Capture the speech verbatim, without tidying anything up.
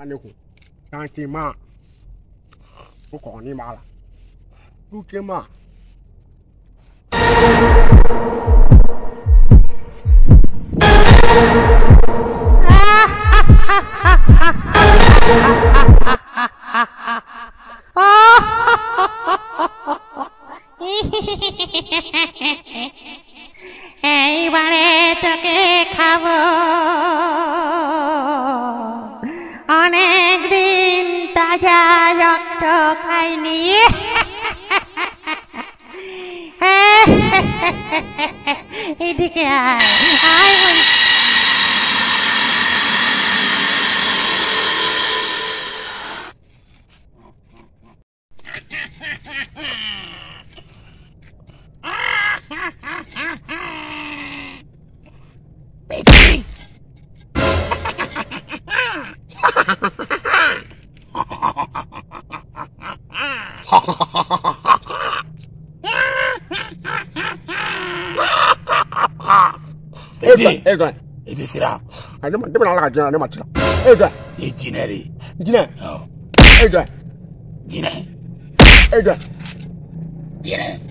ala ne ko tranquillement ko ko ni mala doucement এইবারে তোকে খাবো অনেক দিন তাজা রক্ত খাইনি এদিকে আয় আয় বলি Ege, ege. Itu sirah. Ada mana? Mana lagi? Ada macam. Ege. Ini jineri. Jine. Oh. Ege. Jine. Ege. Jine.